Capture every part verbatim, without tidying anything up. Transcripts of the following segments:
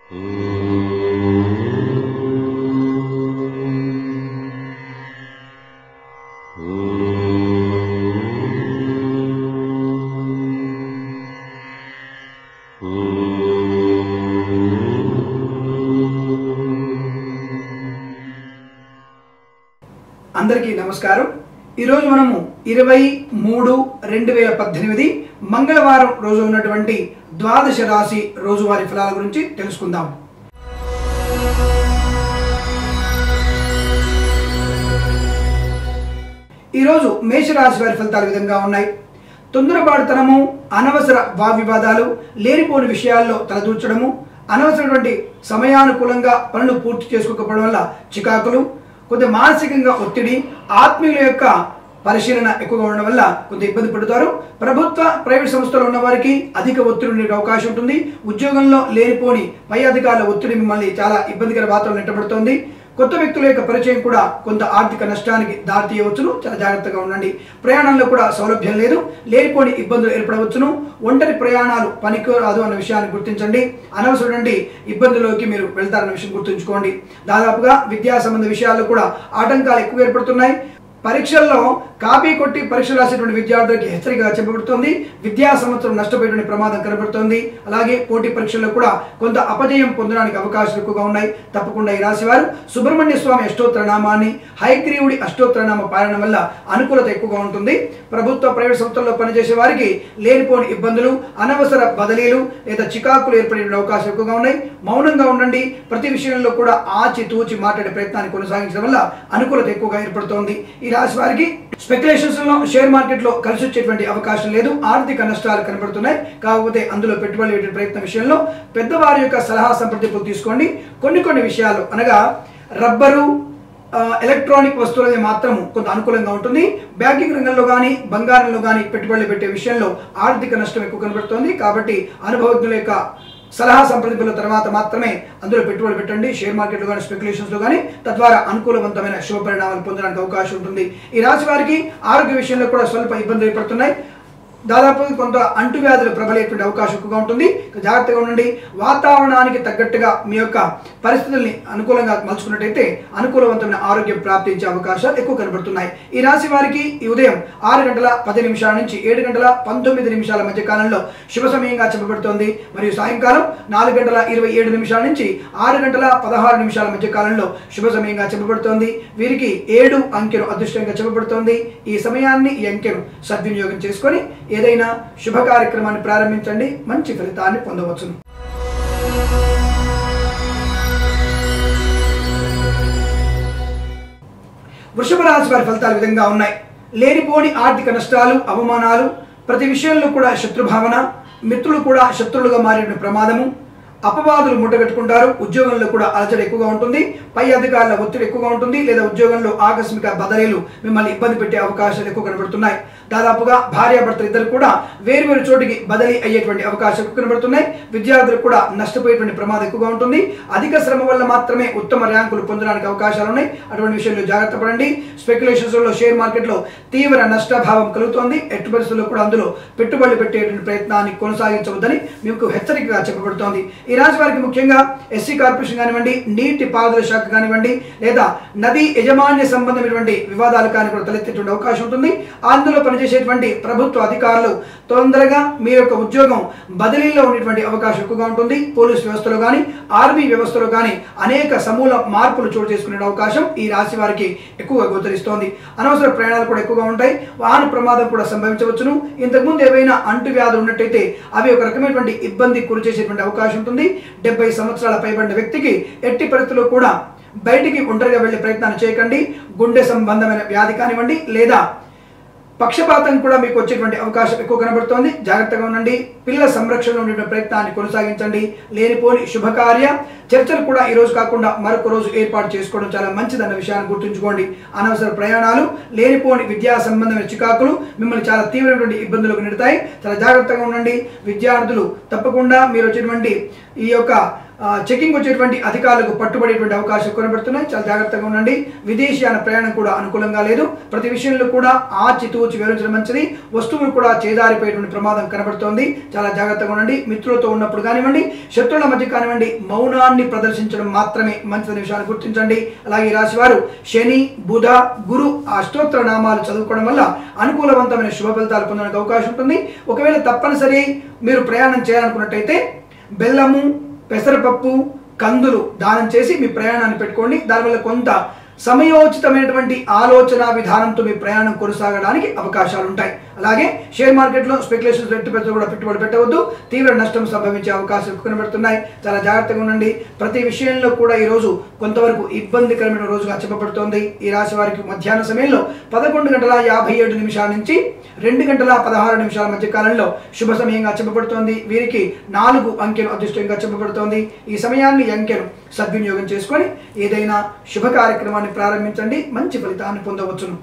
అందరికీ నమస్కారం। ఈ రోజు మనము ఇరవై మూడు రెండు వేల పద్దెనిమిది మంగళవారం రోజు ఉన్నటువంటి ద్వాదశ రాశి రోజువారీ ఫలాల గురించి తెలుసుకుందాం। ఈ రోజు మేష రాశి వారి ఫలితాలు విధంగా ఉన్నాయి। తొందరపాటుతనము, అనవసర వాగ్వివాదాలు, లేనిపోని విషయాల్లో తలదూర్చడము, అనవసరమైనటువంటి సమయానుకూలంగా పనులు పూర్తి చేసుకోకపోవడం వల్ల చికాకులు, కొంత మానసికంగా ఒత్తిడి, ఆత్మీయుల యొక్క పరిశీలన ఎక్కువగా ఉండడం వల్ల కొంత ఇబ్బంది పడుతారు। ప్రభుత్వ ప్రైవేట్ సంస్థలో ఉన్న వారికి అధిక ఒత్తిడి ఉండే అవకాశం ఉంటుంది। ఉద్యోగంలో లేనిపోని పై అధికారుల ఒత్తిడి మిమ్మల్ని చాలా ఇబ్బందికర వాతావరణం నెట్టబడుతోంది। కొత్త వ్యక్తుల యొక్క పరిచయం కూడా కొంత ఆర్థిక నష్టానికి దారితీయవచ్చును, చాలా జాగ్రత్తగా ఉండండి। ప్రయాణంలో కూడా సౌలభ్యం లేదు, లేనిపోని ఇబ్బందులు ఏర్పడవచ్చును। ఒంటరి ప్రయాణాలు పనికి రాదు అన్న విషయాన్ని గుర్తించండి। అనవసరమైన ఇబ్బందుల్లోకి మీరు వెళ్తారన్న విషయం గుర్తుంచుకోండి। దాదాపుగా విద్యా సంబంధ విషయాల్లో కూడా ఆటంకాలు ఎక్కువ ఏర్పడుతున్నాయి। పరీక్షల్లో కాపీ కొట్టి పరీక్షలు రాసేటువంటి విద్యార్థులకి హెచ్చరికగా చెప్పబడుతోంది। విద్యా సంవత్సరం నష్టపోయేటువంటి ప్రమాదం కనబడుతోంది। అలాగే పోటీ పరీక్షల్లో కూడా కొంత అపజయం పొందడానికి అవకాశాలు ఎక్కువగా ఉన్నాయి। తప్పకుండా ఈ రాశి వారు సుబ్రహ్మణ్య స్వామి అష్టోత్తర నామాన్ని, హయగ్రీవుడి అష్టోత్తర నామ పారాయణం వల్ల అనుకూలత ఎక్కువగా ఉంటుంది। ప్రభుత్వ ప్రైవేట్ సంస్థల్లో పనిచేసే వారికి లేనిపోని ఇబ్బందులు, అనవసర బదిలీలు లేదా చికాకులు ఏర్పడే అవకాశాలు ఎక్కువగా ఉన్నాయి। మౌనంగా ఉండండి। ప్రతి విషయంలో కూడా ఆచి తూచి మాట్లాడే ప్రయత్నాన్ని కొనసాగించడం వల్ల అనుకూలత ఎక్కువగా ఏర్పడుతోంది। ఈ రాశి వారికి స్పెక్యులేషన్స్ లో, షేర్ మార్కెట్ లో కలిసి వచ్చేటువంటి అవకాశం లేదు, ఆర్థిక నష్టాలు కనబడుతున్నాయి। కాకపోతే అందులో పెట్టుబడి పెట్టే ప్రయత్నం విషయంలో పెద్దవారి యొక్క సలహా సంప్రదింపులు తీసుకోండి। కొన్ని కొన్ని విషయాలు అనగా రబ్బరు, ఎలక్ట్రానిక్ వస్తువులది మాత్రం కొంత అనుకూలంగా ఉంటుంది। బ్యాంకింగ్ రంగంలో కానీ, బంగారంలో కానీ పెట్టుబడులు పెట్టే విషయంలో ఆర్థిక నష్టం ఎక్కువ కనబడుతోంది। కాబట్టి అనుభవజ్ఞుల యొక్క సలహా సంప్రదింపుల తర్వాత మాత్రమే అందులో పెట్టుబడి పెట్టండి, షేర్ మార్కెట్లో కానీ, స్పెక్యులేషన్స్ లో కానీ। తద్వారా అనుకూలవంతమైన శుభ పరిణామాలు పొందడానికి అవకాశం ఉంటుంది। ఈ రాశి వారికి ఆరోగ్య విషయంలో కూడా స్వల్ప ఇబ్బందులు ఏర్పడుతున్నాయి। దాదాపు కొంత అంటువ్యాధులు ప్రబలేటువంటి అవకాశం ఎక్కువగా ఉంటుంది। జాగ్రత్తగా ఉండండి। వాతావరణానికి తగ్గట్టుగా మీ యొక్క పరిస్థితుల్ని అనుకూలంగా మలుచుకున్నట్టయితే అనుకూలవంతమైన ఆరోగ్యం ప్రాప్తించే అవకాశాలు ఎక్కువ కనబడుతున్నాయి। ఈ రాశి వారికి ఈ ఉదయం ఆరు గంటల పది నిమిషాల నుంచి ఏడు గంటల పంతొమ్మిది నిమిషాల మధ్య కాలంలో శుభ సమయంగా చెప్పబడుతోంది। మరియు సాయంకాలం నాలుగు గంటల ఇరవై ఏడు నిమిషాల నుంచి ఆరు గంటల పదహారు నిమిషాల మధ్య కాలంలో శుభ సమయంగా చెప్పబడుతోంది। వీరికి ఏడు అంకెను అదృష్టంగా చెప్పబడుతోంది। ఈ సమయాన్ని, ఈ అంకెను సద్వినియోగం చేసుకొని ఏదైనా శుభ కార్యక్రమాన్ని ప్రారంభించండి, మంచి ఫలితాన్ని పొందవచ్చును। వృషభ రాశి వారి ఫలితాలు విధంగా ఉన్నాయి। లేనిపోని ఆర్థిక నష్టాలు, అవమానాలు, ప్రతి విషయంలో కూడా శత్రుభావన, మిత్రులు కూడా శత్రువులుగా మారిన ప్రమాదము, అపవాదులు మూటగట్టుకుంటారు। ఉద్యోగంలో కూడా అలజడి ఎక్కువగా ఉంటుంది, పై అధికారుల ఒత్తిడి ఎక్కువగా ఉంటుంది, లేదా ఉద్యోగంలో ఆకస్మిక బదిలీలు మిమ్మల్ని ఇబ్బంది పెట్టే అవకాశాలు ఎక్కువ కనబడుతున్నాయి। దాదాపుగా భార్యాభర్తలు ఇద్దరు కూడా వేరువేరు చోటికి బదిలీ అయ్యేటువంటి అవకాశాలు ఎక్కువ కనబడుతున్నాయి। విద్యార్థులకు కూడా నష్టపోయేటువంటి ప్రమాదం ఎక్కువగా ఉంటుంది। అధిక శ్రమ వల్ల మాత్రమే ఉత్తమ ర్యాంకులు పొందడానికి అవకాశాలు ఉన్నాయి, అటువంటి విషయంలో జాగ్రత్త పడండి। స్పెక్యులేషన్స్ లో, షేర్ మార్కెట్ లో తీవ్ర నష్టభావం కలుగుతోంది। ఎట్టి పరిస్థితుల్లో కూడా అందులో పెట్టుబడులు పెట్టేటువంటి ప్రయత్నాన్ని కొనసాగించవద్దని మీకు హెచ్చరికగా చెప్పబడుతోంది। ఈ రాశి వారికి ముఖ్యంగా ఎస్సీ కార్పొరేషన్ కానివ్వండి, నీటి పారుదల శాఖ కానివ్వండి, లేదా నదీ యజమాన్య సంబంధమైనటువంటి వివాదాలు కానీ కూడా తలెత్తేటువంటి అవకాశం ఉంటుంది। అందులో పనిచేసేటువంటి ప్రభుత్వ అధికారులు తొందరగా మీ యొక్క ఉద్యోగం బదిలీలో ఉండేటువంటి అవకాశం ఎక్కువగా ఉంటుంది। పోలీస్ వ్యవస్థలో కానీ, ఆర్మీ వ్యవస్థలో కానీ అనేక సమూల మార్పులు చోటు చేసుకునే అవకాశం ఈ రాశి వారికి ఎక్కువగా గోచరిస్తోంది। అనవసర ప్రయాణాలు కూడా ఎక్కువగా ఉంటాయి, వాహన ప్రమాదం కూడా సంభవించవచ్చును। ఇంతకుముందు ఏవైనా అంటువ్యాధులు ఉన్నట్టయితే అవి ఒక రకమైనటువంటి ఇబ్బంది గురి చేసేటువంటి అవకాశం ఉంటుంది। డెబ్బై సంవత్సరాల పైబడిన వ్యక్తికి ఎట్టి పరిస్థితుల్లో కూడా బయటికి ఒంటరిగా వెళ్లే ప్రయత్నాన్ని చేయకండి। గుండె సంబంధమైన వ్యాధి కానివ్వండి, లేదా పక్షపాతం కూడా మీకు వచ్చేటువంటి అవకాశం ఎక్కువ కనబడుతోంది। జాగ్రత్తగా ఉండండి। పిల్లల సంరక్షణలో ఉండే ప్రయత్నాన్ని కొనసాగించండి। లేనిపోని శుభకార్య చర్చలు కూడా ఈ రోజు కాకుండా మరొక రోజు ఏర్పాటు చేసుకోవడం చాలా మంచిదన్న విషయాన్ని గుర్తుంచుకోండి। అనవసర ప్రయాణాలు, లేనిపోని విద్యా సంబంధమైన చికాకులు మిమ్మల్ని చాలా తీవ్రమైనటువంటి ఇబ్బందులకు నెడతాయి। చాలా జాగ్రత్తగా ఉండండి। విద్యార్థులు తప్పకుండా మీరు వచ్చేటువంటి ఈ యొక్క చెకింగ్ వచ్చేటువంటి అధికారులకు పట్టుబడేటువంటి అవకాశాలు కనబడుతున్నాయి. చాలా జాగ్రత్తగా ఉండండి. విదేశీయాన ప్రయాణం కూడా అనుకూలంగా లేదు. ప్రతి విషయంలో కూడా ఆచితూచి వివరించడం మంచిది. వస్తువులు కూడా చేదారిపోయేటువంటి ప్రమాదం కనబడుతోంది. చాలా జాగ్రత్తగా ఉండండి. మిత్రులతో ఉన్నప్పుడు కానివ్వండి, శత్రువుల మధ్య కానివ్వండి, మౌనాన్ని ప్రదర్శించడం మాత్రమే మంచిదనే విషయాన్ని గుర్తించండి. అలాగే ఈ రాశి వారు శని, బుధ, గురు అష్టోత్తర నామాలు చదువుకోవడం వల్ల అనుకూలవంతమైన శుభ ఫలితాలు పొందడానికి అవకాశం ఉంటుంది. ఒకవేళ తప్పనిసరి మీరు ప్రయాణం చేయాలనుకున్నట్టయితే బెల్లము, పెసరపప్పు, కందులు దానం చేసి మీ ప్రయాణాన్ని పెట్టుకోండి. దానివల్ల కొంత సమయోచితమైనటువంటి ఆలోచన విధానంతో మీ ప్రయాణం కొనసాగడానికి అవకాశాలు ఉంటాయి. అలాగే షేర్ మార్కెట్లో స్పెక్యులేషన్స్ రెట్టు పెద్ద కూడా పెట్టుబడి పెట్టవద్దు. తీవ్ర నష్టం సంభవించే అవకాశాలు కనబడుతున్నాయి. చాలా జాగ్రత్తగా ఉండండి. ప్రతి విషయంలో కూడా ఈ రోజు కొంతవరకు ఇబ్బందికరమైన రోజుగా చెప్పబడుతోంది. ఈ రాశి వారికి మధ్యాహ్న సమయంలో పదకొండు గంటల యాభై ఏడు నిమిషాల నుంచి రెండు గంటల పదహారు నిమిషాల మధ్య కాలంలో శుభ సమయంగా చెప్పబడుతోంది. వీరికి నాలుగు అంకెలు అదృష్టంగా చెప్పబడుతోంది. ఈ సమయాన్ని అంకెను సద్వినియోగం చేసుకొని ఏదైనా శుభ కార్యక్రమాన్ని ప్రారంభించండి. మంచి ఫలితాన్ని పొందవచ్చును.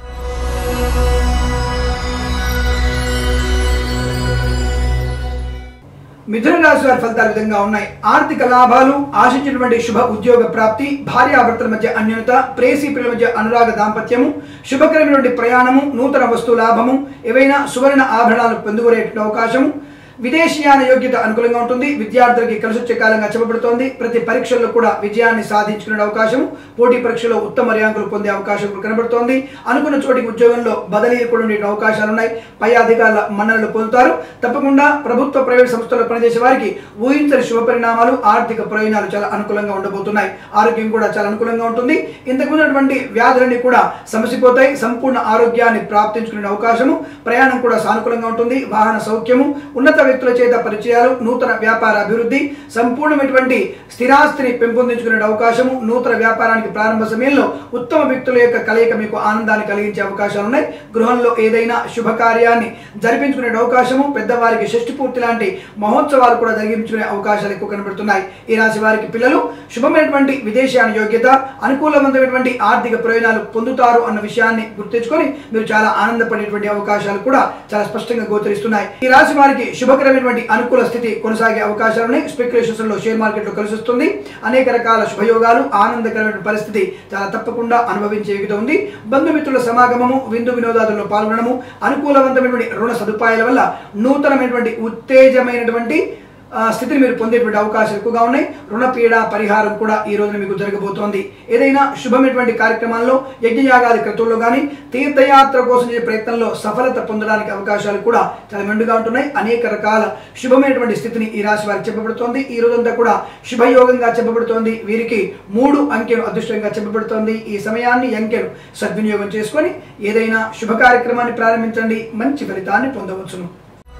మిథున రాశి వారి ఫలితాలు విధంగా ఉన్నాయి. ఆర్థిక లాభాలు, ఆశించినటువంటి శుభ ఉద్యోగ ప్రాప్తి, భార్యాభర్తల మధ్య అన్యోన్యత, ప్రేసి ప్రియుల మధ్య అనురాగ దాంపత్యము, శుభకరమైనటువంటి ప్రయాణము, నూతన వస్తు లాభము, ఏవైనా సువర్ణ ఆభరణాలు పొందుకునేటువంటి అవకాశము, విదేశీయాన యోగ్యత అనుకూలంగా ఉంటుంది. విద్యార్థులకి కలిసి వచ్చే కాలంగా చెప్పబడుతోంది. ప్రతి పరీక్షల్లో కూడా విజయాన్ని సాధించుకునే అవకాశం, పోటీ పరీక్షలో ఉత్తమ ర్యాంకులు పొందే అవకాశం కనబడుతోంది. అనుకున్న చోటికి ఉద్యోగంలో బదిలీ కూడా ఉండే అవకాశాలు ఉన్నాయి. పై అధికారుల మన్ననలు పొందుతారు. తప్పకుండా ప్రభుత్వ ప్రైవేట్ సంస్థల్లో పనిచేసే వారికి ఊహించని శుభ పరిణామాలు, ఆర్థిక ప్రయోజనాలు చాలా అనుకూలంగా ఉండబోతున్నాయి. ఆరోగ్యం కూడా చాలా అనుకూలంగా ఉంటుంది. ఇంతకుమున్నటువంటి వ్యాధులన్నీ కూడా సమసిపోతాయి. సంపూర్ణ ఆరోగ్యాన్ని ప్రాప్తించుకునే అవకాశము, ప్రయాణం కూడా సానుకూలంగా ఉంటుంది. వాహన సౌఖ్యము, ఉన్నత వ్యక్తుల చేత పరిచయాలు, నూతన వ్యాపార అభివృద్ధి, సంపూర్ణమైనటువంటి స్థిరాస్తిని పెంపొందించుకునే అవకాశము, నూతన వ్యాపారానికి ప్రారంభ సమయంలో ఉత్తమ వ్యక్తుల యొక్క కలయిక మీకు ఆనందాన్ని కలిగించే అవకాశాలు ఉన్నాయి. గృహంలో ఏదైనా శుభకార్యాన్ని జరిపించుకునే అవకాశము, పెద్దవారికి షష్ఠి పూర్తి లాంటి మహోత్సవాలు కూడా జరిగించుకునే అవకాశాలు ఎక్కువ కనబడుతున్నాయి. ఈ రాశి వారికి పిల్లలు శుభమైనటువంటి విదేశీయాన యోగ్యత, అనుకూలవంతమైనటువంటి ఆర్థిక ప్రయోజనాలు పొందుతారు అన్న విషయాన్ని గుర్తించుకొని మీరు చాలా ఆనందపడేటువంటి అవకాశాలు కూడా చాలా స్పష్టంగా గోచరిస్తున్నాయి. ఈ రాశి వారికి శుభ అనుకూల స్థితి కొనసాగే అవకాశాలున్నాయి. స్పెక్యులేషన్స్ లో షేర్ మార్కెట్ లో కలిసి వస్తుంది. అనేక రకాల శుభయోగాలు, ఆనందకరమైన పరిస్థితి చాలా తప్పకుండా అనుభవించే విధంగా ఉంది. బంధుమిత్రుల సమాగమము, విందు వినోదాదుల్లో పాల్గొనడము, అనుకూలవంతమైనటువంటి రుణ సదుపాయాల వల్ల నూతనమైనటువంటి ఉత్తేజమైనటువంటి స్థితిని మీరు పొందేటువంటి అవకాశాలు ఎక్కువగా ఉన్నాయి. రుణపీడ పరిహారం కూడా ఈ రోజున మీకు జరగబోతోంది. ఏదైనా శుభమైనటువంటి కార్యక్రమాల్లో, యజ్ఞయాగాది క్రతువుల్లో కానీ, తీర్థయాత్ర కోసం చేసే ప్రయత్నంలో సఫలత పొందడానికి అవకాశాలు కూడా చాలా మెండుగా ఉంటున్నాయి. అనేక రకాల శుభమైనటువంటి స్థితిని ఈ రాశి వారికి చెప్పబడుతోంది. ఈ రోజంతా కూడా శుభయోగంగా చెప్పబడుతోంది. వీరికి మూడు అంకెలు అదృష్టంగా చెప్పబడుతోంది. ఈ సమయాన్ని అంకెలు సద్వినియోగం చేసుకొని ఏదైనా శుభ కార్యక్రమాన్ని ప్రారంభించండి. మంచి ఫలితాన్ని పొందవచ్చును.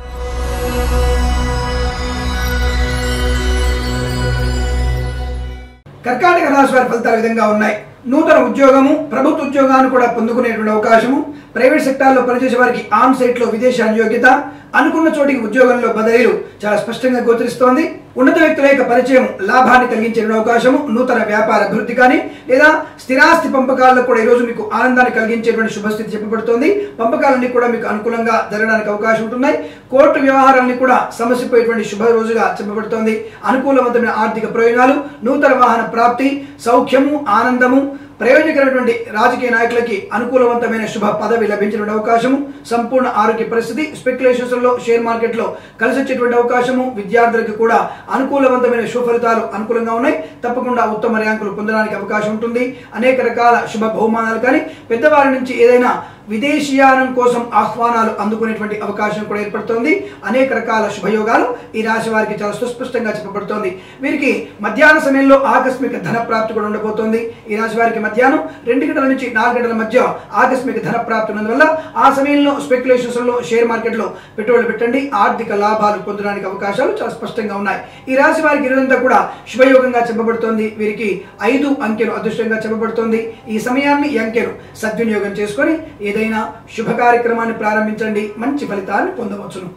కర్కాటక రాశి వారి ఫలితాలు విధంగా ఉన్నాయి. నూతన ఉద్యోగము, ప్రభుత్వ ఉద్యోగాన్ని కూడా పొందుకునేటువంటి అవకాశము, ప్రైవేట్ సెక్టార్లో పనిచేసే వారికి ఆన్ సైట్ లో విదేశీ యోగ్యత, అనుకున్న చోటికి ఉద్యోగంలో బదిలీలు చాలా స్పష్టంగా గోచరిస్తోంది. ఉన్నత వ్యక్తుల యొక్క పరిచయం లాభాన్ని కలిగించే అవకాశము, నూతన వ్యాపార అభివృద్ధి కానీ లేదా స్థిరాస్తి పంపకాల్లో కూడా ఈరోజు మీకు ఆనందాన్ని కలిగించేటువంటి శుభస్థితి చెప్పబడుతోంది. పంపకాలన్నీ కూడా మీకు అనుకూలంగా జరగడానికి అవకాశం ఉంటున్నాయి. కోర్టు వ్యవహారాన్ని కూడా సమస్యపోయేటువంటి శుభ రోజుగా చెప్పబడుతోంది. అనుకూలవంతమైన ఆర్థిక ప్రయోజనాలు, నూతన వాహన ప్రాప్తి, సౌఖ్యము, ఆనందము, ప్రయోజనకరమైనటువంటి రాజకీయ నాయకులకి అనుకూలవంతమైన శుభ పదవి లభించిన అవకాశము, సంపూర్ణ ఆరోగ్య పరిస్థితి, స్పెక్యులేషన్స్ లో షేర్ మార్కెట్ లో కలిసి వచ్చేటువంటి అవకాశము, విద్యార్థులకు కూడా అనుకూలవంతమైన శుభ ఫలితాలు అనుకూలంగా ఉన్నాయి. తప్పకుండా ఉత్తమ ర్యాంకులు పొందడానికి అవకాశం ఉంటుంది. అనేక రకాల శుభ బహుమానాలు కానీ, పెద్దవారి నుంచి ఏదైనా విదేశీయానం కోసం ఆహ్వానాలు అందుకునేటువంటి అవకాశం కూడా ఏర్పడుతోంది. అనేక రకాల శుభయోగాలు ఈ రాశి వారికి చాలా సుస్పష్టంగా చెప్పబడుతోంది. వీరికి మధ్యాహ్న సమయంలో ఆకస్మిక ధన ప్రాప్తి కూడా ఉండబోతోంది. ఈ రాశి వారికి మధ్యాహ్నం రెండు గంటల నుంచి నాలుగు గంటల మధ్య ఆకస్మిక ధన ప్రాప్తి ఉన్నందువల్ల ఆ సమయంలో స్పెక్యులేషన్స్ లో షేర్ మార్కెట్ లో పెట్టుబడులు పెట్టండి. ఆర్థిక లాభాలు పొందడానికి అవకాశాలు చాలా స్పష్టంగా ఉన్నాయి. ఈ రాశి వారికి ఇరుదంతా కూడా శుభయోగంగా చెప్పబడుతోంది. వీరికి ఐదు అంకెలు అదృష్టంగా చెప్పబడుతోంది. ఈ సమయాన్ని ఈ అంకెలు సద్వినియోగం చేసుకొని ఏదైనా శుభ కార్యక్రమాన్ని ప్రారంభించండి. మంచి ఫలితాన్ని పొందవచ్చును.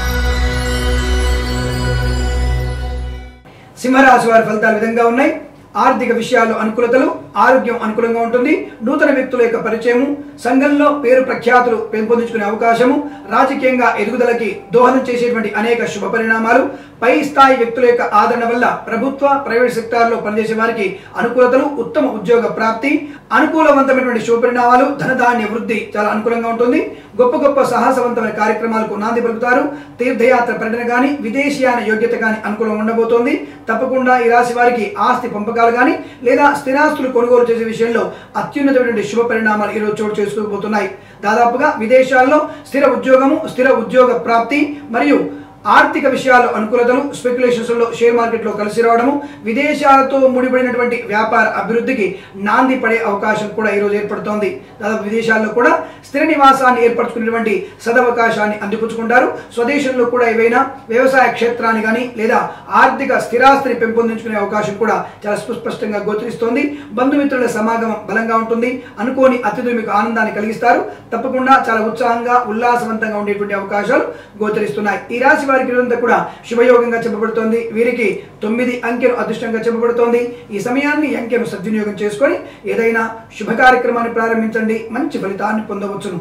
సింహరాశి వారి ఫలితాలు విధంగా ఉన్నాయి. ఆర్థిక విషయాల్లో అనుకూలతలు, ఆరోగ్యం అనుకూలంగా ఉంటుంది. నూతన వ్యక్తుల యొక్క పరిచయము, సంఘంలో పేరు ప్రఖ్యాతులు పెంపొందించుకునే అవకాశము, రాజకీయంగా ఎదుగుదలకి దోహదం చేసేటువంటి అనేక శుభ పరిణామాలు, పై స్థాయి వ్యక్తుల యొక్క ఆదరణ వల్ల ప్రభుత్వ ప్రైవేట్ సెక్టార్లో పనిచేసే వారికి అనుకూలతలు, ఉత్తమ ఉద్యోగ ప్రాప్తి, అనుకూలవంతమైనటువంటి శుభ పరిణామాలు, ధనధాన్య వృద్ధి చాలా అనుకూలంగా ఉంటుంది. గొప్ప గొప్ప సాహసవంతమైన కార్యక్రమాలకు నాంది పలుకుతారు. తీర్థయాత్ర పర్యటన కానీ విదేశీయాన యోగ్యత కానీ అనుకూలంగా ఉండబోతోంది. తప్పకుండా ఈ రాశి వారికి ఆస్తి పంపకాలు కానీ లేదా స్థిరాస్తులు కొనుగోలు చేసే విషయంలో అత్యున్నతమైనటువంటి శుభ పరిణామాలు ఈరోజు చోటు చేసుకోబోతున్నాయి. దాదాపుగా విదేశాల్లో స్థిర ఉద్యోగము, స్థిర ఉద్యోగ ప్రాప్తి మరియు ఆర్థిక విషయాల్లో అనుకూలతలు, స్పెక్యులేషన్స్ లో షేర్ మార్కెట్ లో కలిసి రావడము, విదేశాలతో ముడిపడినటువంటి వ్యాపార అభివృద్ధికి నాంది పడే అవకాశం కూడా ఈ రోజు ఏర్పడుతోంది. దాదాపు విదేశాల్లో కూడా స్థిర నివాసాన్ని ఏర్పరచుకునేటువంటి సదవకాశాన్ని అందిపుచ్చుకుంటారు. స్వదేశంలో కూడా ఏవైనా వ్యవసాయ క్షేత్రాన్ని కానీ లేదా ఆర్థిక స్థిరాస్తిని పెంపొందించుకునే అవకాశం కూడా చాలా సుస్పష్టంగా గోచరిస్తోంది. బంధుమిత్రుల సమాగమం బలంగా ఉంటుంది. అనుకోని అతిథులు మీకు ఆనందాన్ని కలిగిస్తారు. తప్పకుండా చాలా ఉత్సాహంగా ఉల్లాసవంతంగా ఉండేటువంటి అవకాశాలు గోచరిస్తున్నాయి. ఈ రాశి వారికి కూడా శుభయోగంగా చెప్పబడుతోంది. వీరికి తొమ్మిది అంకెను అదృష్టంగా చెప్పబడుతోంది. ఈ సమయాన్ని అంకెను సద్వినియోగం చేసుకొని ఏదైనా శుభ కార్యక్రమాన్ని ప్రారంభించండి, మంచి ఫలితాన్ని పొందవచ్చును.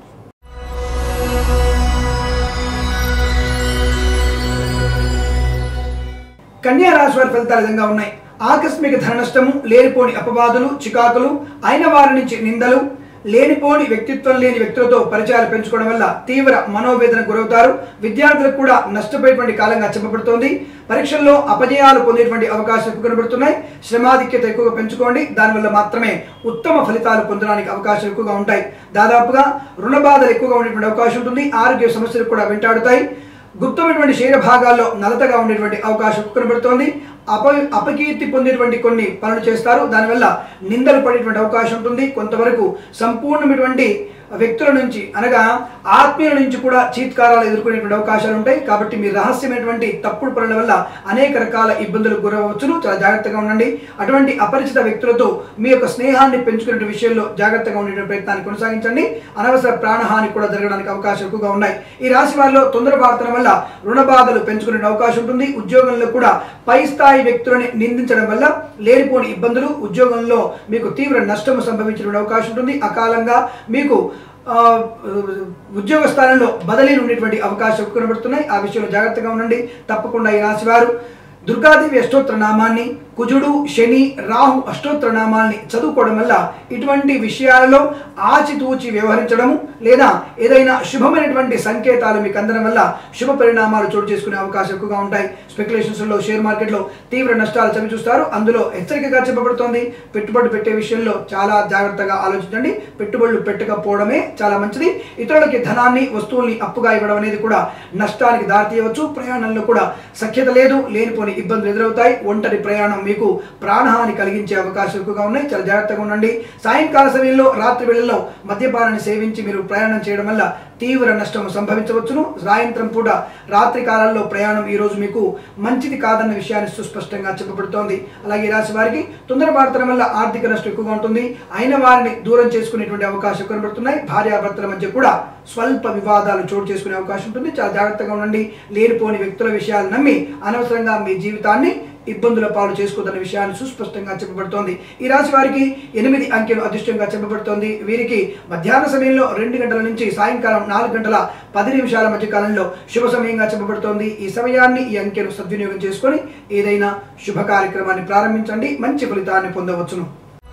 కన్యా రాశి వారి ఫలితాలు విధంగా ఉన్నాయి. ఆకస్మిక ధన నష్టము, లేనిపోని అపవాదులు, చికాకులు, అయిన వారి నుంచి నిందలు, లేనిపోని వ్యక్తిత్వం లేని వ్యక్తులతో పరిచయాలు పెంచుకోవడం వల్ల తీవ్ర మనోవేదన గురవుతారు. విద్యార్థులకు కూడా నష్టపోయేటువంటి కాలంగా చెప్పబడుతోంది. పరీక్షల్లో అపజయాలు పొందేటువంటి అవకాశాలు ఎక్కువ కనబడుతున్నాయి. శ్రమాధిక్యత ఎక్కువగా పెంచుకోండి. దానివల్ల మాత్రమే ఉత్తమ ఫలితాలు పొందడానికి అవకాశాలు ఎక్కువగా ఉంటాయి. దాదాపుగా రుణ బాధలు ఎక్కువగా ఉండేటువంటి అవకాశం ఉంటుంది. ఆరోగ్య సమస్యలు కూడా వెంటాడుతాయి. గుప్తమైనటువంటి శరీర భాగాల్లో నలతగా ఉండేటువంటి అవకాశం కనబడుతోంది. అప అపకీర్తి పొందేటువంటి కొన్ని పనులు చేస్తారు. దానివల్ల నిందలు పడేటువంటి అవకాశం ఉంటుంది. కొంతవరకు సంపూర్ణమైనటువంటి వ్యక్తుల నుంచి అనగా ఆత్మీయుల నుంచి కూడా చీత్కారాలు ఎదుర్కొనేటువంటి అవకాశాలు ఉంటాయి. కాబట్టి మీ రహస్యమైనటువంటి తప్పుడు పనుల వల్ల అనేక రకాల ఇబ్బందులకు గురవచ్చును. చాలా జాగ్రత్తగా ఉండండి. అటువంటి అపరిచిత వ్యక్తులతో మీ యొక్క స్నేహాన్ని పెంచుకునే విషయంలో జాగ్రత్తగా ఉండే ప్రయత్నాన్ని కొనసాగించండి. అనవసర ప్రాణహాని కూడా జరగడానికి అవకాశాలు ఎక్కువగా ఉన్నాయి. ఈ రాశి వారిలో తొందరపాటుతనం వల్ల రుణ బాధలు పెంచుకునే అవకాశం ఉంటుంది. ఉద్యోగంలో కూడా పై స్థాయి వ్యక్తులని నిందించడం వల్ల లేనిపోని ఇబ్బందులు, ఉద్యోగంలో మీకు తీవ్ర నష్టము సంభవించే అవకాశం ఉంటుంది. అకాలంగా మీకు ఉద్యోగ స్థానంలో బదిలీలు ఉండేటువంటి అవకాశం కనబడుతున్నాయి. ఆ విషయంలో జాగ్రత్తగా ఉండండి. తప్పకుండా ఈ రాశి వారు దుర్గాదేవి అష్టోత్తర నామాన్ని, కుజుడు, శని, రాహు అష్టోత్తర నామాల్ని చదువుకోవడం వల్ల ఇటువంటి విషయాలలో ఆచితూచి వ్యవహరించడము లేదా ఏదైనా శుభమైనటువంటి సంకేతాలు మీకు అందడం వల్ల శుభ పరిణామాలు చోటు చేసుకునే అవకాశం ఎక్కువగా ఉంటాయి. స్పెక్యులేషన్స్ లో షేర్ మార్కెట్ లో తీవ్ర నష్టాలు చవి చూస్తారు. అందులో హెచ్చరికగా చెప్పబడుతోంది. పెట్టుబడి పెట్టే విషయంలో చాలా జాగ్రత్తగా ఆలోచించండి. పెట్టుబడులు పెట్టకపోవడమే చాలా మంచిది. ఇతరులకి ధనాన్ని, వస్తువుల్ని అప్పుగా ఇవ్వడం అనేది కూడా నష్టానికి దారితీయవచ్చు. ప్రయాణంలో కూడా సఖ్యత లేదు, లేనిపోని ఇబ్బందులు ఎదురవుతాయి. ఒంటరి ప్రయాణం మీకు ప్రాణహాని కలిగించే అవకాశం ఎక్కువగా ఉన్నాయి. చాలా జాగ్రత్తగా ఉండండి. సాయంకాల సమయంలో, రాత్రి వేళల్లో మద్యపానాన్ని సేవించి మీరు ప్రయాణం చేయడం వల్ల తీవ్ర నష్టం సంభవించవచ్చును. సాయంత్రం పూట, రాత్రి కాలాల్లో ప్రయాణం ఈ రోజు మీకు మంచిది కాదన్న విషయాన్ని సుస్పష్టంగా చెప్పబడుతోంది. అలాగే ఈ రాశి వారికి తొందరపాటుతనం వల్ల ఆర్థిక నష్టం ఎక్కువగా ఉంటుంది. అయిన వారిని దూరం చేసుకునేటువంటి అవకాశం కనబడుతున్నాయి. భార్యాభర్తల మధ్య కూడా స్వల్ప వివాదాలు చోటు చేసుకునే అవకాశం ఉంటుంది. చాలా జాగ్రత్తగా ఉండండి. లేనిపోని వ్యక్తుల విషయాలు నమ్మి అనవసరంగా మీ జీవితాన్ని ఇబ్బందుల పాలు చేసుకోదన్న విషయాన్ని సుస్పష్టంగా చెప్పబడుతోంది. ఈ రాశి వారికి ఎనిమిది అంకెలు అదృష్టంగా చెప్పబడుతోంది. వీరికి మధ్యాహ్న సమయంలో రెండు గంటల నుంచి సాయంకాలం నాలుగు గంటల పది నిమిషాల మధ్య కాలంలో శుభ సమయంగా చెప్పబడుతోంది. ఈ సమయాన్ని, ఈ అంకెను సద్వినియోగం చేసుకొని ఏదైనా శుభ కార్యక్రమాన్ని ప్రారంభించండి. మంచి ఫలితాన్ని పొందవచ్చును.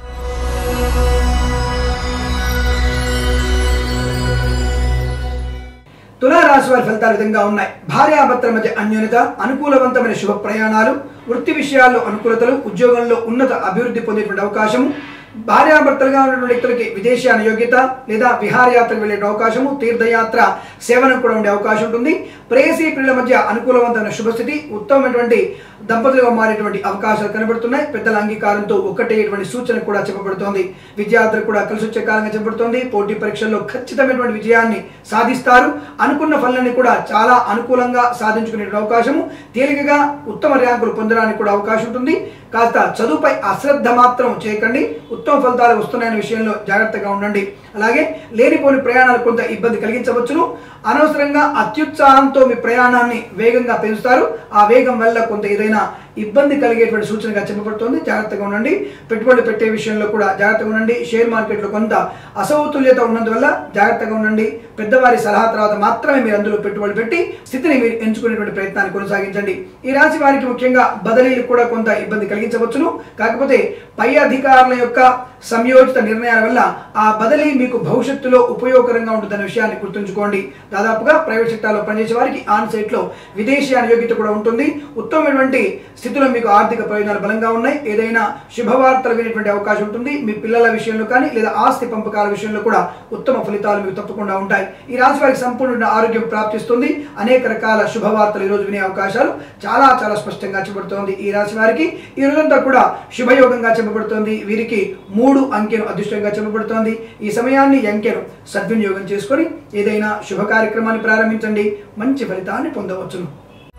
తులారాశి వారి ఫలితాలు విధంగా ఉన్నాయి. భార్యాభర్తల మధ్య అన్యోన్యత, అనుకూలవంతమైన శుభ ప్రయాణాలు, వృత్తి విషయాల్లో అనుకూలతలు, ఉద్యోగంలో ఉన్నత అభివృద్ధి పొందేటువంటి అవకాశము, భార్యాభర్తలుగా ఉన్నటువంటి వ్యక్తులకి విదేశీయాన యోగ్యత లేదా విహారయాత్రకు వెళ్ళే అవకాశము, తీర్థయాత్ర సేవనం కూడా ఉండే అవకాశం ఉంటుంది. ప్రేయసీ ప్రియుల మధ్య అనుకూలవంతమైన శుభస్థితి, ఉత్తమమైనటువంటి దంపతులుగా మారేటువంటి అవకాశాలు కనబడుతున్నాయి. పెద్దల అంగీకారంతో ఒక్కటేటువంటి సూచన కూడా చెప్పబడుతోంది. విద్యార్థులు కూడా కలిసి వచ్చే కాలంగా చెప్పబడుతోంది. పోటీ పరీక్షల్లో ఖచ్చితమైనటువంటి విజయాన్ని సాధిస్తారు. అనుకున్న ఫలాన్ని కూడా చాలా అనుకూలంగా సాధించుకునే అవకాశము, తేలికగా ఉత్తమ ర్యాంకులు పొందడానికి కూడా అవకాశం ఉంటుంది. కాస్త చదువుపై అశ్రద్ధ మాత్రం చేయకండి. ఉత్తమ ఫలితాలు వస్తున్నాయనే విషయంలో జాగ్రత్తగా ఉండండి. అలాగే లేనిపోని ప్రయాణాలు కొంత ఇబ్బంది కలిగించవచ్చును. అనవసరంగా అత్యుత్సాహంతో మీ ప్రయాణాన్ని వేగంగా పెంచుతారు. ఆ వేగం వల్ల కొంత ఏదైనా ఇబ్బంది కలిగేటువంటి సూచనగా చెప్పబడుతోంది. జాగ్రత్తగా ఉండండి. పెట్టుబడులు పెట్టే విషయంలో కూడా జాగ్రత్తగా ఉండండి. షేర్ మార్కెట్లో కొంత అసమతుల్యత ఉన్నందువల్ల జాగ్రత్తగా ఉండండి. పెద్దవారి సలహా తర్వాత మాత్రమే మీరు అందులో పెట్టుబడులు పెట్టి స్థితిని మీరు ఎంచుకునేటువంటి ప్రయత్నాన్ని కొనసాగించండి. ఈ రాశి వారికి ముఖ్యంగా బదిలీలు కూడా కొంత ఇబ్బంది కలిగించవచ్చును. కాకపోతే పై అధికారుల యొక్క సంయోజిత నిర్ణయాల వల్ల ఆ బదిలీ మీకు భవిష్యత్తులో ఉపయోగకరంగా ఉంటుందనే విషయాన్ని గుర్తుంచుకోండి. దాదాపుగా ప్రైవేట్ సెక్టార్లో పనిచేసే వారికి ఆన్ సైట్ లో విదేశీయాన యోగ్యత కూడా ఉంటుంది. ఉత్తమమైనటువంటి స్థితిలో మీకు ఆర్థిక ప్రయోజనాలు బలంగా ఉన్నాయి. ఏదైనా శుభవార్తలు వినేటువంటి అవకాశం ఉంటుంది. మీ పిల్లల విషయంలో కానీ లేదా ఆస్తి పంపకాల విషయంలో కూడా ఉత్తమ ఫలితాలు మీకు తప్పకుండా ఉంటాయి. ఈ రాశి వారికి సంపూర్ణ ఆరోగ్యం ప్రాప్తిస్తుంది. అనేక రకాల శుభవార్తలు ఈ రోజు వినే అవకాశాలు చాలా చాలా స్పష్టంగా చెప్పబడుతోంది. ఈ రాశి వారికి ఈ రోజంతా కూడా శుభయోగంగా చెప్పబడుతోంది. వీరికి మూడు అంకెను అదృష్టంగా చెప్పబడుతోంది. ఈ సమయాన్ని అంకెను సద్వినియోగం చేసుకొని ఏదైనా శుభ కార్యక్రమాన్ని ప్రారంభించండి. మంచి ఫలితాన్ని పొందవచ్చును.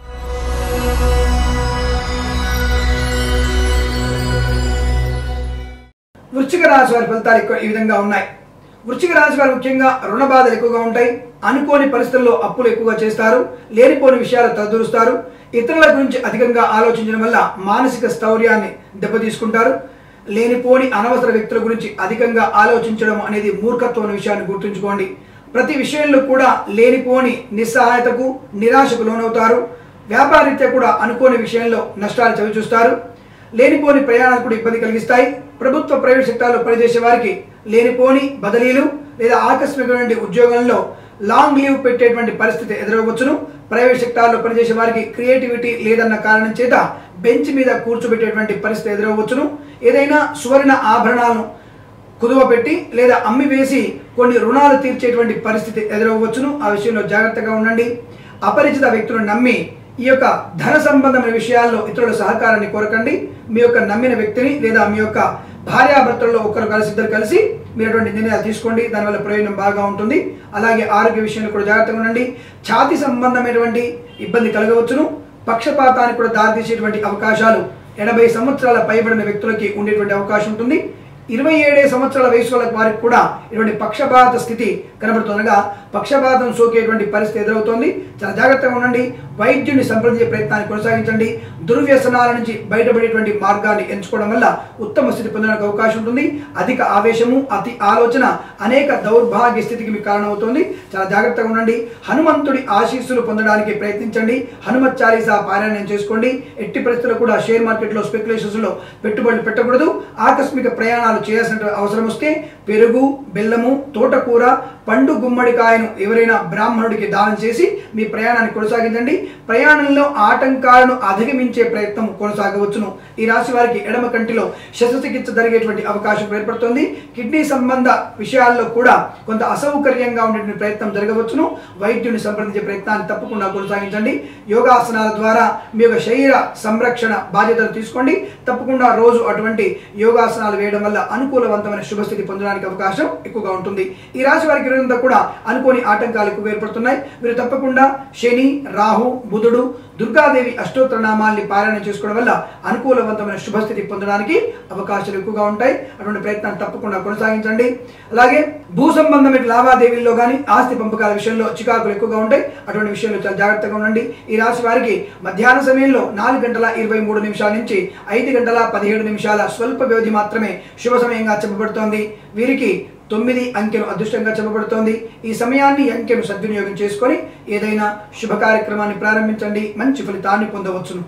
వృశ్చిక రాశి వారి ఫలితాలు ఈ విధంగా ఉన్నాయి. వృశ్చిక రాశి వారు ముఖ్యంగా రుణ బాధలు ఎక్కువగా ఉంటాయి. అనుకోని పరిస్థితుల్లో అప్పులు ఎక్కువగా చేస్తారు. లేనిపోని విషయాలు తలదూరుస్తారు. ఇతరుల గురించి అధికంగా ఆలోచించడం వల్ల మానసిక స్థౌర్యాన్ని దెబ్బతీసుకుంటారు. లేనిపోని అనవసర వ్యక్తుల గురించి అధికంగా ఆలోచించడం అనేది మూర్ఖత్వం అనే విషయాన్ని గుర్తుంచుకోండి. ప్రతి విషయంలో కూడా లేనిపోని నిస్సహాయతకు నిరాశకు లోనవుతారు. వ్యాపారరీత్యా కూడా అనుకోని విషయంలో నష్టాలు చవిచూస్తారు. లేనిపోని ప్రయాణాలు కూడా ఇబ్బంది కలిగిస్తాయి. ప్రభుత్వ ప్రైవేట్ సెక్టార్లో పనిచేసే వారికి లేనిపోని బదిలీలు లేదా ఆకస్మికమైన ఉద్యోగంలో లాంగ్ లీవ్ పెట్టేటువంటి పరిస్థితి ఎదురవచ్చును. ప్రైవేట్ సెక్టార్లో పనిచేసే వారికి క్రియేటివిటీ లేదన్న కారణం చేత బెంచ్ మీద కూర్చోబెట్టేటువంటి పరిస్థితి ఎదురవచ్చును. ఏదైనా సువర్ణ ఆభరణాలను కుదువ పెట్టి లేదా అమ్మి వేసి కొన్ని రుణాలు తీర్చేటువంటి పరిస్థితి ఎదురవచ్చును. ఆ విషయంలో జాగ్రత్తగా ఉండండి. అపరిచిత వ్యక్తులను నమ్మి ఈ యొక్క ధన సంబంధమైన విషయాల్లో ఇతరుల సహకారాన్ని కోరకండి. మీ యొక్క నమ్మిన వ్యక్తిని లేదా మీ యొక్క భార్యాభర్తల్లో ఒకరు కలిసి ఇద్దరు కలిసి మీరు అటువంటి నిర్ణయాలు తీసుకోండి. దానివల్ల ప్రయోజనం బాగా ఉంటుంది. అలాగే ఆరోగ్య విషయంలో కూడా జాగ్రత్తగా ఉండండి. ఛాతీ సంబంధమైనటువంటి ఇబ్బంది కలగవచ్చును. పక్షపాతానికి కూడా దారితీసేటువంటి అవకాశాలు ఎనభై సంవత్సరాల పైబడిన వ్యక్తులకి ఉండేటువంటి అవకాశం ఉంటుంది. ఇరవై ఏడే సంవత్సరాల వయసు వాళ్ళ వారికి కూడా ఇటువంటి పక్షపాత స్థితి కనబడుతుండగా పక్షపాతం సోకేటువంటి పరిస్థితి ఎదురవుతోంది. చాలా జాగ్రత్తగా ఉండండి. వైద్యుని సంప్రదించే ప్రయత్నాన్ని కొనసాగించండి. దుర్వ్యసనాల నుంచి బయటపడేటువంటి మార్గాన్ని ఎంచుకోవడం వల్ల ఉత్తమ స్థితి పొందడానికి అవకాశం ఉంటుంది. అధిక ఆవేశము, అతి ఆలోచన అనేక దౌర్భాగ్య స్థితికి మీకు కారణమవుతుంది. చాలా జాగ్రత్తగా ఉండండి. హనుమంతుడి ఆశీస్సులు పొందడానికి ప్రయత్నించండి. హనుమత్ చాలీసా పారాయణం చేసుకోండి. ఎట్టి పరిస్థితుల్లో కూడా షేర్ మార్కెట్లో స్పెక్యులేషన్స్ లో పెట్టుబడులు పెట్టకూడదు. ఆకస్మిక ప్రయాణాలు చేయాల్సిన అవసరం వస్తే పెరుగు, బెల్లము, తోటకూర, పండు గుమ్మడికాయను ఎవరైనా బ్రాహ్మణుడికి దానం చేసి మీ ప్రయాణాన్ని కొనసాగించండి. ప్రయాణంలో ఆటంకాలను అధిగమించే ప్రయత్నం కొనసాగవచ్చును. ఈ రాశి వారికి ఎడమ కంటిలో శస్త్రచికిత్స జరిగేటువంటి అవకాశం ఏర్పడుతుంది. కిడ్నీ సంబంధ విషయాల్లో కూడా కొంత అసౌకర్యంగా ఉండేటువంటి ప్రయత్నం జరగవచ్చును. వైద్యుని సంప్రదించే ప్రయత్నాన్ని తప్పకుండా కొనసాగించండి. యోగాసనాల ద్వారా మీ యొక్క శరీర సంరక్షణ బాధ్యతలు తీసుకోండి. తప్పకుండా రోజు అటువంటి యోగాసనాలు వేయడం వల్ల అనుకూలవంతమైన శుభస్థితి పొందడానికి అవకాశం ఎక్కువగా ఉంటుంది. ఈ రాశి వారికి రోజంతా కూడా అనుకోని ఆటంకాలు ఎక్కువ ఏర్పడుతున్నాయి. మీరు తప్పకుండా శని, రాహు, బుధుడు, దుర్గాదేవి అష్టోత్తర నామాల్ని పారాయణ చేసుకోవడం వల్ల అనుకూలవంతమైన శుభస్థితి పొందడానికి అవకాశాలు ఎక్కువగా ఉంటాయి. అటువంటి ప్రయత్నాన్ని తప్పకుండా కొనసాగించండి. అలాగే భూ సంబంధమైన లావాదేవీల్లో కానీ ఆస్తి పంపకాల విషయంలో చికాకులు ఎక్కువగా ఉంటాయి. అటువంటి విషయంలో చాలా జాగ్రత్తగా ఉండండి. ఈ రాశి వారికి మధ్యాహ్న సమయంలో నాలుగు గంటల ఇరవై మూడు నిమిషాల నుంచి ఐదు గంటల పదిహేడు నిమిషాల స్వల్ప వ్యవధి మాత్రమే శుభ సమయంగా చెప్పబడుతోంది. వీరికి తొమ్మిది అంకెను అదృష్టంగా చెప్పబడుతోంది. ఈ సమయాన్ని అంకెను సద్వినియోగం చేసుకొని ఏదైనా శుభ కార్యక్రమాన్ని ప్రారంభించండి. మంచి ఫలితాన్ని పొందవచ్చును.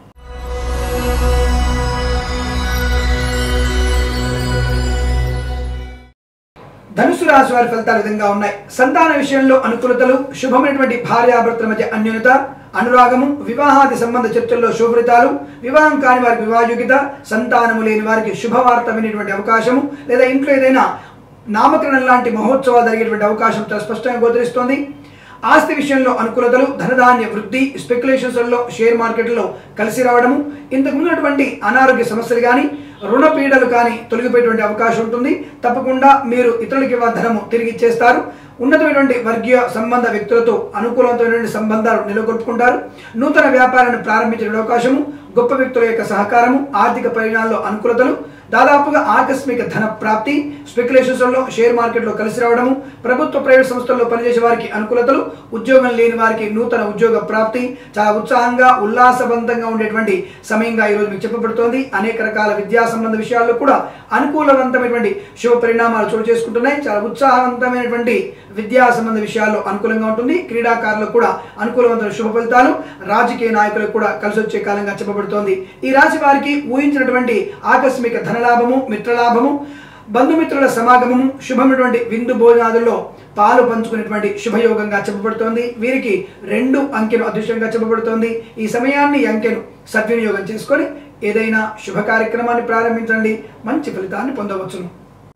ధనుసు రాశి వారి ఫలితాలు విధంగా ఉన్నాయి. సంతాన విషయంలో అనుకూలతలు, శుభమైనటువంటి భార్యాభర్తల మధ్య అన్యోన్యత, అనురాగము, వివాహాది సంబంధ చర్చల్లో శుభఫలితాలు, వివాహం కాని వారికి వివాహయోగ్యత, సంతానము లేని వారికి శుభవార్త వినేటువంటి అవకాశము లేదా ఇంట్లో ఏదైనా నామకరణం లాంటి మహోత్సవాలు జరిగేటువంటి అవకాశం చాలా స్పష్టంగా గోచరిస్తోంది. ఆస్తి విషయంలో అనుకూలతలు, ధనధాన్య వృద్ధి, స్పెక్యులేషన్స్లో షేర్ మార్కెట్లో కలిసి రావడము, ఇంతకు ముందున్నటువంటి అనారోగ్య సమస్యలు కానీ రుణ పీడలు కానీ తొలగిపోయేటువంటి అవకాశం ఉంటుంది. తప్పకుండా మీరు ఇతరులకి ధనము తిరిగి ఇచ్చేస్తారు. ఉన్నతమైనటువంటి వర్గీయ సంబంధ వ్యక్తులతో అనుకూలమైనటువంటి సంబంధాలు నెలకొల్పుకుంటారు. నూతన వ్యాపారాన్ని ప్రారంభించే అవకాశము, గొప్ప వ్యక్తుల యొక్క సహకారము, ఆర్థిక పరిణామాల్లో అనుకూలతలు, దాదాపుగా ఆకస్మిక ధన ప్రాప్తి, స్పెక్యులేషన్స్లో షేర్ మార్కెట్లో కలిసి రావడము, ప్రభుత్వ ప్రైవేట్ సంస్థల్లో పనిచేసే వారికి అనుకూలతలు, ఉద్యోగం లేని వారికి నూతన ఉద్యోగ ప్రాప్తి, చాలా ఉత్సాహంగా ఉల్లాసవంతంగా ఉండేటువంటి సమయంగా ఈరోజు మీకు చెప్పబడుతోంది. అనేక రకాల విద్యా సంబంధ విషయాల్లో కూడా అనుకూలవంతమైనటువంటి శుభ పరిణామాలు చోటు చేసుకుంటున్నాయి. చాలా ఉత్సాహవంతమైనటువంటి విద్యా సంబంధ విషయాల్లో అనుకూలంగా ఉంటుంది. క్రీడాకారులకు కూడా అనుకూలవంతమైన శుభ ఫలితాలు, రాజకీయ నాయకులకు కూడా కలిసి వచ్చే కాలంగా చెప్పబడుతోంది. ఈ రాశి వారికి ఊహించినటువంటి ఆకస్మిక ధనలాభము, మిత్రలాభము, బంధుమిత్రుల సమాగమము, శుభమైనటువంటి విందు భోజనాదుల్లో పాలు పంచుకునేటువంటి శుభయోగంగా చెప్పబడుతోంది. వీరికి రెండు అంకెను అదృష్టంగా చెప్పబడుతోంది. ఈ సమయాన్ని అంకెను సద్వినియోగం చేసుకొని ఏదైనా శుభ కార్యక్రమాన్ని ప్రారంభించండి, మంచి ఫలితాన్ని పొందవచ్చును.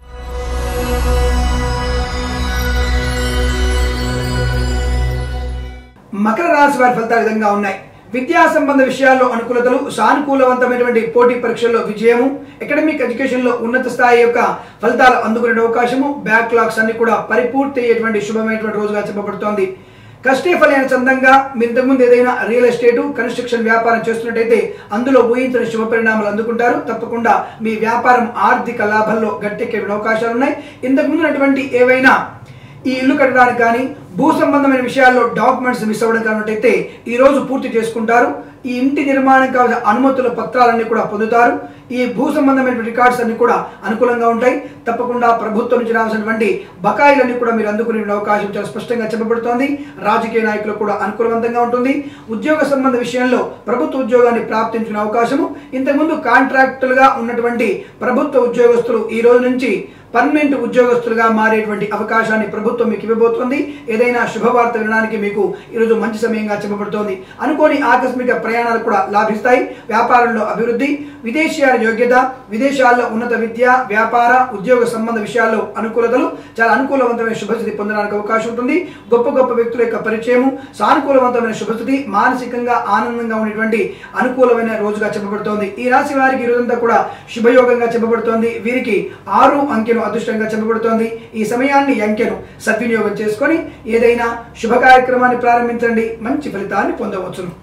మకర రాశి వారి ఫలితాలు విధంగా ఉన్నాయి. విద్యా సంబంధ విషయాల్లో అనుకూలతలు, సానుకూలవంతమైనటువంటి పోటీ పరీక్షల్లో విజయము, అకాడమిక్ ఎడ్యుకేషన్లో ఉన్నత స్థాయి యొక్క ఫలితాలు అందుకునే అవకాశము, బ్యాక్లాగ్స్ అన్ని కూడా పరిపూర్తి అయ్యేటువంటి శుభమైనటువంటి రోజుగా చెప్పబడుతోంది. కష్టే ఫలైన చందంగా మీరు ఇంతకుముందు ఏదైనా రియల్ ఎస్టేటు, కన్స్ట్రక్షన్ వ్యాపారం చేస్తున్నట్టయితే అందులో ఊహించిన శుభ పరిణామాలు అందుకుంటారు. తప్పకుండా మీ వ్యాపారం ఆర్థిక లాభంలో గట్టెక్కే అవకాశాలు ఉన్నాయి. ఇంతకుముందు ఉన్నటువంటి ఏవైనా ఈ ఇల్లు కట్టడానికి కానీ, భూ సంబంధమైన విషయాల్లో డాక్యుమెంట్స్ మిస్ అవ్వడం కానట్టయితే ఈ రోజు పూర్తి చేసుకుంటారు. ఈ ఇంటి నిర్మాణం కావాల్సిన అనుమతుల పత్రాలన్నీ కూడా పొందుతారు. ఈ భూ సంబంధమైన రికార్డ్స్ అన్ని కూడా అనుకూలంగా ఉంటాయి. తప్పకుండా ప్రభుత్వం నుంచి రావాల్సినటువంటి బకాయిలన్నీ కూడా మీరు అందుకునే అవకాశం చాలా స్పష్టంగా చెప్పబడుతోంది. రాజకీయ నాయకులకు కూడా అనుకూలవంతంగా ఉంటుంది. ఉద్యోగ సంబంధ విషయంలో ప్రభుత్వ ఉద్యోగాన్ని ప్రాప్తించుకునే అవకాశము, ఇంతకుముందు కాంట్రాక్టులుగా ఉన్నటువంటి ప్రభుత్వ ఉద్యోగస్తులు ఈ రోజు నుంచి పర్మనెంట్ ఉద్యోగస్తులుగా మారేటువంటి అవకాశాన్ని ప్రభుత్వం మీకు ఇవ్వబోతోంది. ఏదైనా శుభవార్త వినడానికి మీకు ఈరోజు మంచి సమయంగా చెప్పబడుతోంది. అనుకోని ఆకస్మిక ప్రయాణాలు కూడా లాభిస్తాయి. వ్యాపారంలో అభివృద్ధి, విదేశీయాల యోగ్యత, విదేశాల్లో ఉన్నత విద్య, వ్యాపార, ఉద్యోగ సంబంధ విషయాల్లో అనుకూలతలు, చాలా అనుకూలవంతమైన శుభస్థితి పొందడానికి అవకాశం ఉంటుంది. గొప్ప గొప్ప వ్యక్తుల యొక్క పరిచయము, సానుకూలవంతమైన శుభస్థితి, మానసికంగా ఆనందంగా ఉండేటువంటి అనుకూలమైన రోజుగా చెప్పబడుతోంది. ఈ రాశి వారికి ఈరోజంతా కూడా శుభయోగంగా చెప్పబడుతోంది. వీరికి ఆరు అంకెను అదృష్టంగా చెప్పబడుతోంది. ఈ సమయాన్ని అంకెను సద్వినియోగం చేసుకొని ఏదైనా శుభ కార్యక్రమాన్ని ప్రారంభించండి, మంచి ఫలితాన్ని పొందవచ్చును.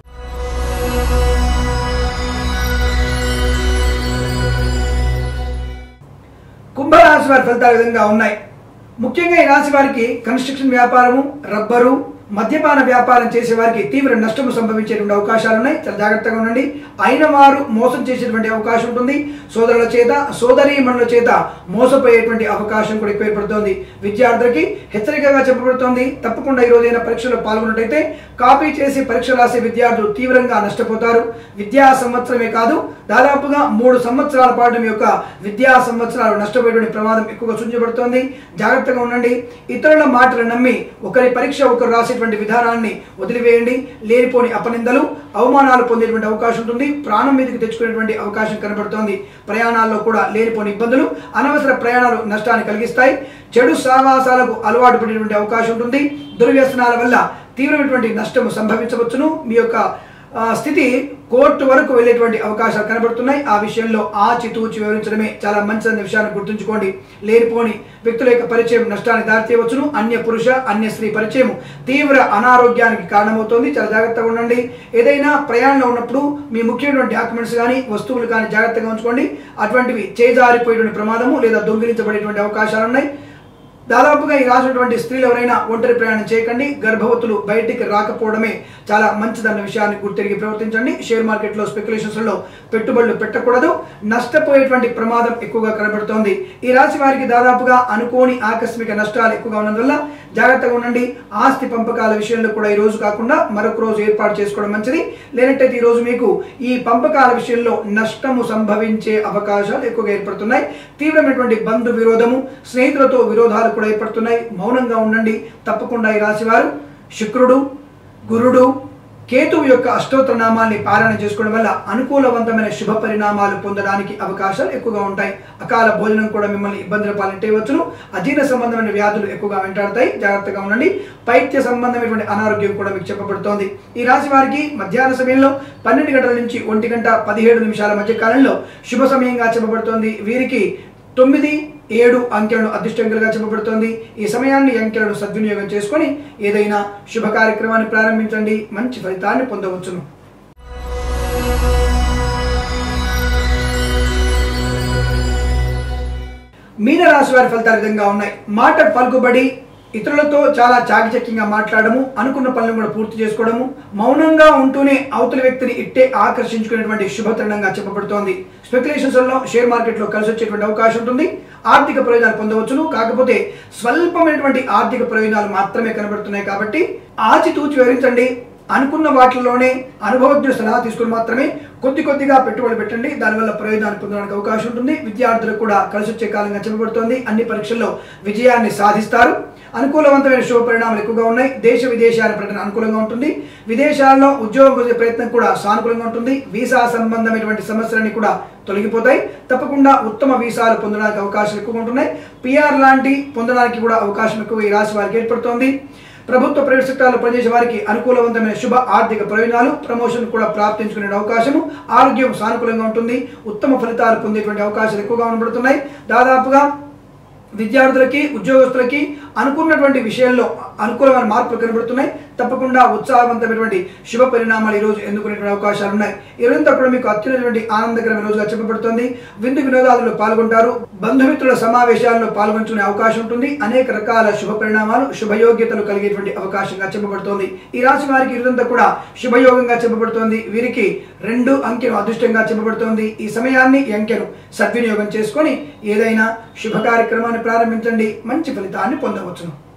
కుంభరాశి వారి ఫలితాలు విధంగా ఉన్నాయి. ముఖ్యంగా ఈ రాశి వారికి కన్స్ట్రక్షన్ వ్యాపారము, రబ్బరు, మద్యపాన వ్యాపారం చేసే వారికి తీవ్ర నష్టము సంభవించేటువంటి అవకాశాలు ఉన్నాయి. చాలా జాగ్రత్తగా ఉండండి. అయిన వారు మోసం చేసేటువంటి అవకాశం ఉంటుంది. సోదరుల చేత, సోదరీమణుల చేత మోసపోయేటువంటి అవకాశం కూడా ఎక్కువ ఏర్పడుతోంది. విద్యార్థులకి హెచ్చరికగా చెప్పబడుతోంది. తప్పకుండా ఈ రోజైనా పరీక్షలో పాల్గొన్నట్టయితే కాపీ చేసి పరీక్ష రాసే విద్యార్థులు తీవ్రంగా నష్టపోతారు. విద్యా సంవత్సరమే కాదు, దాదాపుగా మూడు సంవత్సరాల పాటు మీ యొక్క విద్యా సంవత్సరాలు నష్టపోయేటువంటి ప్రమాదం ఎక్కువగా సూచించబడుతోంది. జాగ్రత్తగా ఉండండి. ఇతరుల మాటలు నమ్మి ఒకరి పరీక్ష ఒకరు రాసే విధానాన్ని వదిలివేయండి. లేనిపోని అపనిందలు, అవమానాలు పొందేటువంటి అవకాశం ఉంటుంది. ప్రాణం మీదకి తెచ్చుకునేటువంటి అవకాశం కనబడుతోంది. ప్రయాణాల్లో కూడా లేనిపోని ఇబ్బందులు, అనవసర ప్రయాణాలు నష్టాన్ని కలిగిస్తాయి. చెడు సావాసాలకు అలవాటు పడేటువంటి అవకాశం ఉంటుంది. దుర్వ్యసనాల వల్ల తీవ్రమైనటువంటి నష్టము సంభవించవచ్చును. మీ యొక్క స్థితి కోర్టు వరకు వెళ్ళేటువంటి అవకాశాలు కనబడుతున్నాయి. ఆ విషయంలో ఆచితూచి వివరించడమే చాలా మంచిదన్న విషయాన్ని గుర్తుంచుకోండి. లేనిపోని వ్యక్తుల యొక్క పరిచయం నష్టాన్ని దారితీయవచ్చును. అన్య పురుష, అన్య స్త్రీ పరిచయం తీవ్ర అనారోగ్యానికి కారణమవుతోంది. చాలా జాగ్రత్తగా ఉండండి. ఏదైనా ప్రయాణంలో ఉన్నప్పుడు మీ ముఖ్యమైనటువంటి డాక్యుమెంట్స్ కానీ, వస్తువులు కానీ జాగ్రత్తగా ఉంచుకోండి. అటువంటివి చేజారిపోయేటువంటి ప్రమాదము లేదా దొంగిలించబడేటువంటి అవకాశాలు ఉన్నాయి. దాదాపుగా ఈ రాసినటువంటి స్త్రీలు ఎవరైనా ఒంటరి ప్రయాణం చేయకండి. గర్భవతులు బయటికి రాకపోవడమే చాలా మంచిదన్న విషయాన్ని గుర్తిరిగి ప్రవర్తించండి. షేర్ మార్కెట్లో స్పెక్యులేషన్స్లో పెట్టుబడులు పెట్టకూడదు. నష్టపోయేటువంటి ప్రమాదం ఎక్కువగా కనబడుతోంది. ఈ రాశి వారికి దాదాపుగా అనుకోని ఆకస్మిక నష్టాలు ఎక్కువగా ఉన్నందువల్ల జాగ్రత్తగా ఉండండి. ఆస్తి పంపకాల విషయంలో కూడా ఈ రోజు కాకుండా మరొక రోజు ఏర్పాటు చేసుకోవడం మంచిది. లేనట్టయితే ఈ రోజు మీకు ఈ పంపకాల విషయంలో నష్టము సంభవించే అవకాశాలు ఎక్కువగా ఏర్పడుతున్నాయి. తీవ్రమైనటువంటి బంధు విరోధము, స్నేహితులతో విరోధాలు కూడా ఏర్పడుతున్నాయి. మౌనంగా ఉండండి. తప్పకుండా ఈ రాశి వారు శుక్రుడు, గురుడు, కేతువు యొక్క అష్టోత్తర నామాల్ని పారాయణ చేసుకోవడం వల్ల అనుకూలవంతమైన శుభ పరిణామాలు పొందడానికి అవకాశాలు ఎక్కువగా ఉంటాయి. అకాల భోజనం కూడా మిమ్మల్ని ఇబ్బందుల పాలించేయవచ్చును. అజీర్ణ సంబంధమైన వ్యాధులు ఎక్కువగా వెంటాడతాయి. జాగ్రత్తగా ఉండండి. పైత్య సంబంధమైనటువంటి అనారోగ్యం కూడా మీకు చెప్పబడుతోంది. ఈ రాశి వారికి మధ్యాహ్న సమయంలో పన్నెండు గంటల నుంచి ఒంటి గంట పదిహేడు నిమిషాల మధ్య కాలంలో శుభ సమయంగా చెప్పబడుతోంది. వీరికి తొమ్మిది ఏడు అంకెలను అదృష్టంగా చెప్పబడుతోంది. ఈ సమయాన్ని అంకెలను సద్వినియోగం చేసుకొని ఏదైనా శుభ కార్యక్రమాన్ని ప్రారంభించండి, మంచి ఫలితాన్ని పొందవచ్చును. మీనరాశి వారి ఫలితాలు విధంగా ఉన్నాయి. మాట పలుకుబడి, ఇతరులతో చాలా చాకచక్యంగా మాట్లాడము, అనుకున్న పనులను కూడా పూర్తి చేసుకోవడము, మౌనంగా ఉంటూనే అవతలి వ్యక్తిని ఇట్టే ఆకర్షించుకునేటువంటి శుభతరుణంగా చెప్పబడుతోంది. స్పెక్యులేషన్స్ లో షేర్ మార్కెట్ లో కలిసి వచ్చేటువంటి అవకాశం ఉంటుంది. ఆర్థిక ప్రయోజనాలు పొందవచ్చును. కాకపోతే స్వల్పమైనటువంటి ఆర్థిక ప్రయోజనాలు మాత్రమే కనబడుతున్నాయి కాబట్టి ఆచితూచి వివరించండి. అనుకున్న వాటిలోనే అనుభవజ్ఞ సలహా తీసుకుని మాత్రమే కొద్ది కొద్దిగా పెట్టుబడి పెట్టండి. దానివల్ల ప్రయోజనాన్ని పొందడానికి అవకాశం ఉంటుంది. విద్యార్థులకు కూడా కలిసి వచ్చే కాలంగా చెప్పబడుతోంది. అన్ని పరీక్షల్లో విజయాన్ని సాధిస్తారు. అనుకూలవంతమైన శుభ పరిణామాలు ఎక్కువగా ఉన్నాయి. దేశ విదేశాల పర్యటన అనుకూలంగా ఉంటుంది. విదేశాల్లో ఉద్యోగం పొందే ప్రయత్నం కూడా సానుకూలంగా ఉంటుంది. వీసా సంబంధమైనటువంటి సమస్యలన్నీ కూడా తొలగిపోతాయి. తప్పకుండా ఉత్తమ వీసాలు పొందడానికి అవకాశాలు ఎక్కువగా ఉంటున్నాయి. పిఆర్ లాంటి పొందడానికి కూడా అవకాశం ఎక్కువ ఈ రాశి వారికి ఏర్పడుతోంది. ప్రభుత్వ ప్రైవేట్ సెక్టార్లో పనిచేసే వారికి అనుకూలవంతమైన శుభ ఆర్థిక ప్రయోజనాలు, ప్రమోషన్ కూడా ప్రాప్తించుకునే అవకాశము, ఆరోగ్యం సానుకూలంగా ఉంటుంది. ఉత్తమ ఫలితాలు పొందేటువంటి అవకాశాలు ఎక్కువగా కనబడుతున్నాయి. దాదాపుగా విద్యార్థులకి, ఉద్యోగస్తులకి అనుకున్నటువంటి విషయాల్లో అనుకూలమైన మార్పులు కనబడుతున్నాయి. తప్పకుండా ఉత్సాహవంతమైనటువంటి శుభ పరిణామాలు ఈ రోజు ఎన్నుకునేటువంటి అవకాశాలు ఉన్నాయి. ఈ రోజంతా కూడా మీకు అత్యున్నటువంటి ఆనందకరమైన రోజుగా చెప్పబడుతుంది. విందు వినోదాలలో పాల్గొంటారు. బంధుమిత్రుల సమావేశాల్లో పాల్గొంచుకునే అవకాశం ఉంటుంది. అనేక రకాల శుభ పరిణామాలు, శుభయోగ్యతలు కలిగేటువంటి అవకాశంగా చెప్పబడుతోంది. ఈ రాశి వారికి ఈ రోజంతా కూడా శుభయోగంగా చెప్పబడుతోంది. వీరికి రెండు అంకెను అదృష్టంగా చెప్పబడుతోంది. ఈ సమయాన్ని ఈ అంకెను సద్వినియోగం చేసుకొని ఏదైనా శుభ కార్యక్రమాన్ని ప్రారంభించండి, మంచి ఫలితాన్ని పొందవచ్చును.